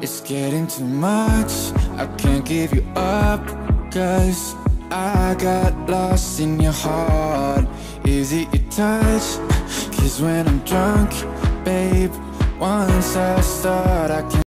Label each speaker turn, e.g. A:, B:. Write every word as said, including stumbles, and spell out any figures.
A: It's getting too much, I can't give you up, 'cause I got lost in your heart. Is it your touch? 'Cause when I'm drunk, babe, once I start I can't